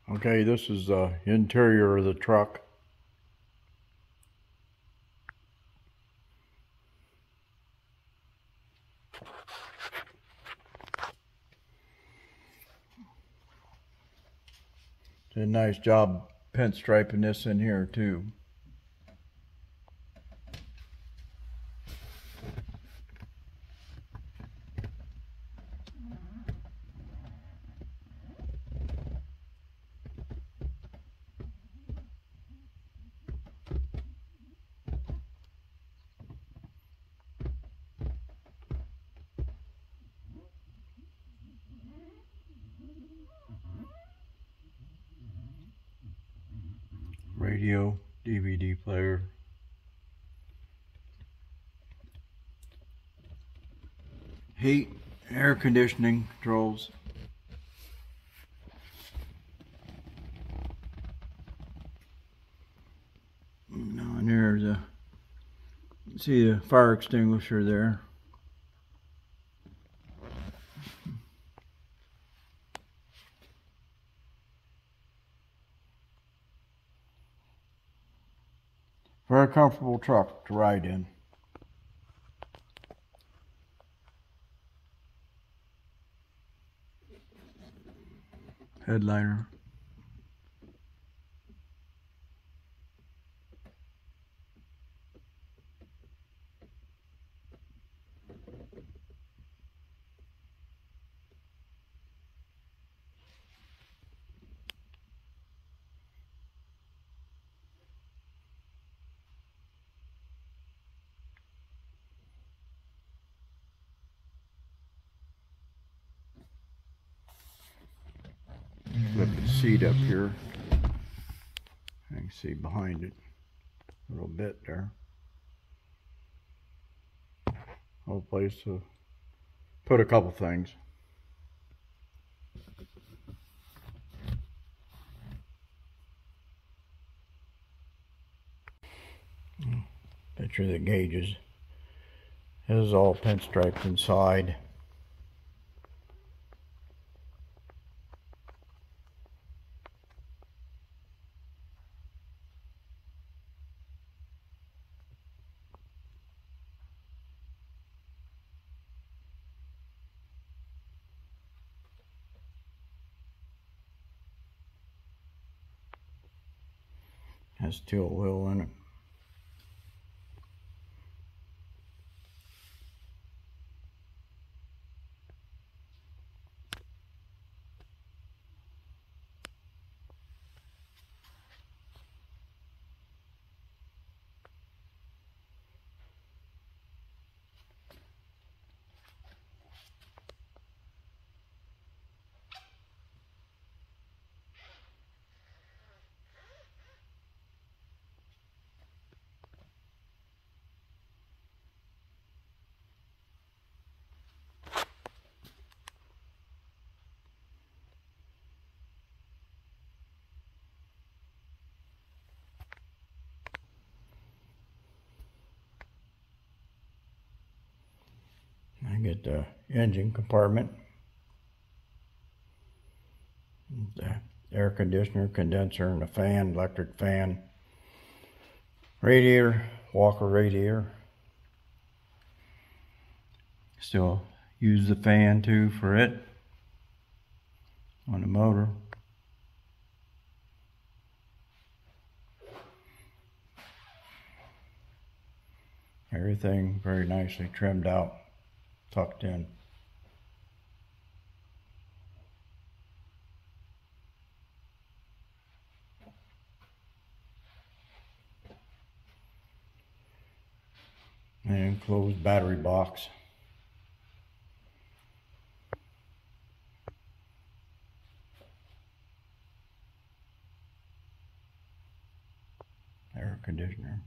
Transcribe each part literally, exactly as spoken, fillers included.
Okay, this is the interior of the truck. Did a nice job pinstriping this in here too. Radio, D V D player. Heat, air conditioning controls. Now and there's a, see the fire extinguisher there. Very comfortable truck to ride in. Headliner. Flip the seat up here. I can see behind it a little bit there. Whole place to put a couple things. Picture the gauges. This is all pinstriped inside. Has steel wheel in it. I get the engine compartment, the air conditioner, condenser, and the fan, electric fan, radiator, Walker radiator. Still use the fan too for it on the motor. Everything very nicely trimmed out, tucked in. And enclosed battery box. Air conditioner.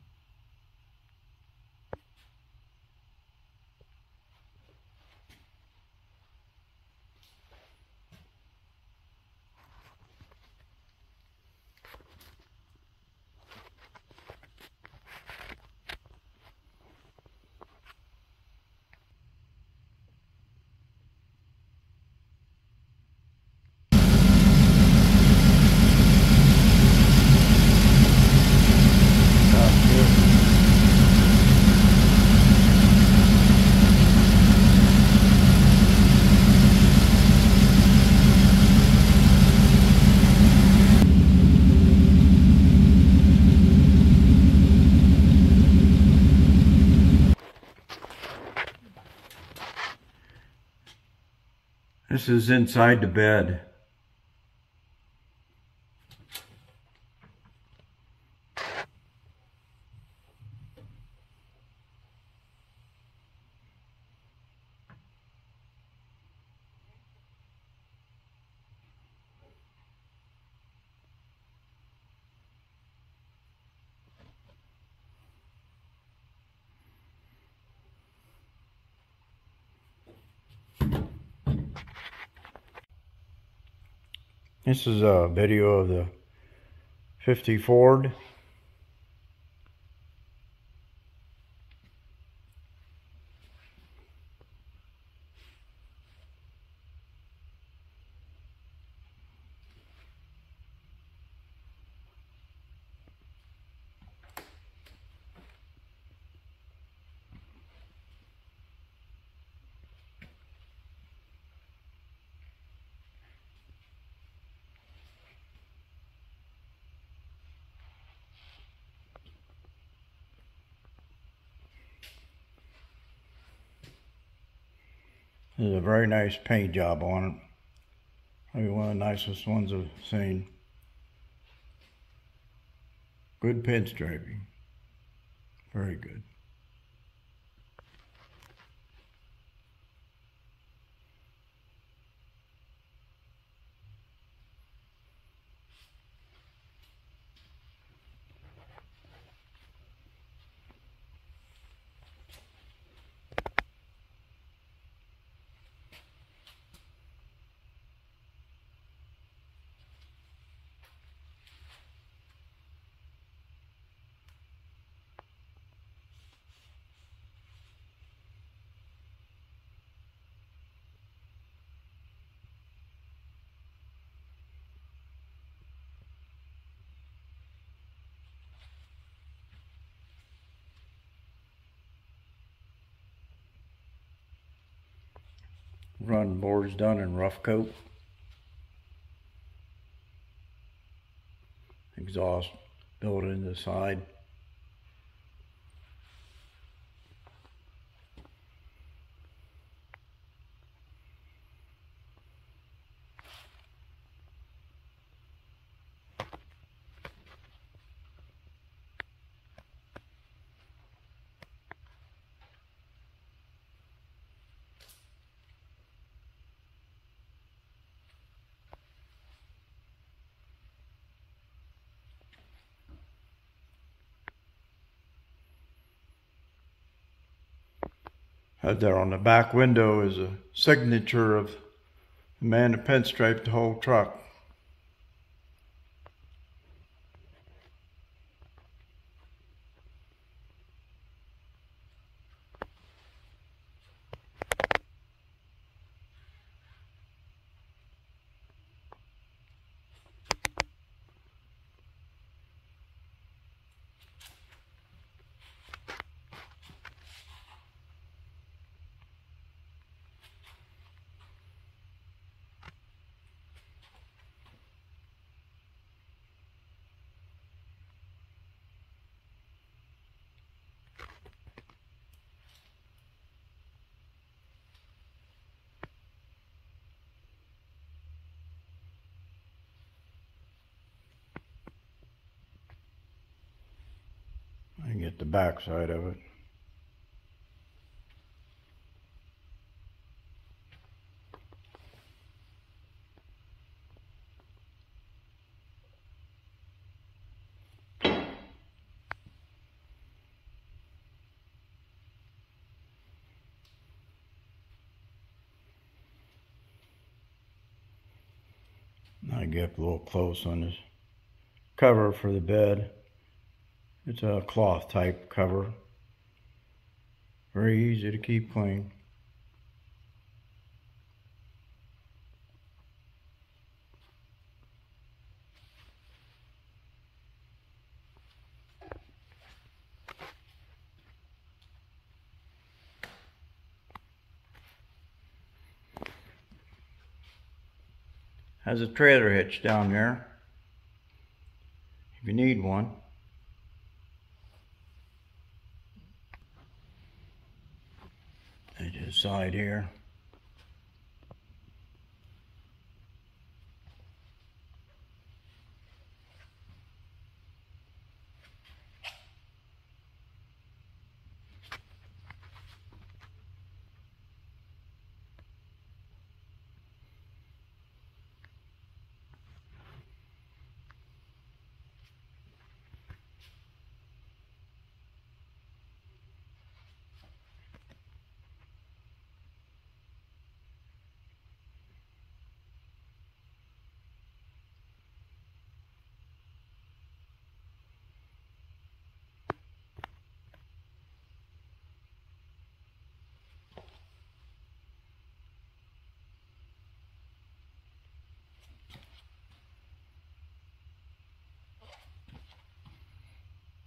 This is inside the bed. This is a video of the fifty Ford. There's a very nice paint job on it. Maybe one of the nicest ones I've seen. Good pinstriping. Very good. Run boards done in rough coat. Exhaust built into the side. Out there on the back window is a signature of the man that pinstriped the whole truck. I can get the back side of it. I get up a little close on this cover for the bed. It's a cloth type cover. Very easy to keep clean. Has a trailer hitch down there if you need one. And just side here.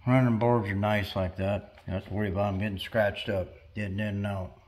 Running boards are nice like that. You don't have to worry about them getting scratched up, getting in and out.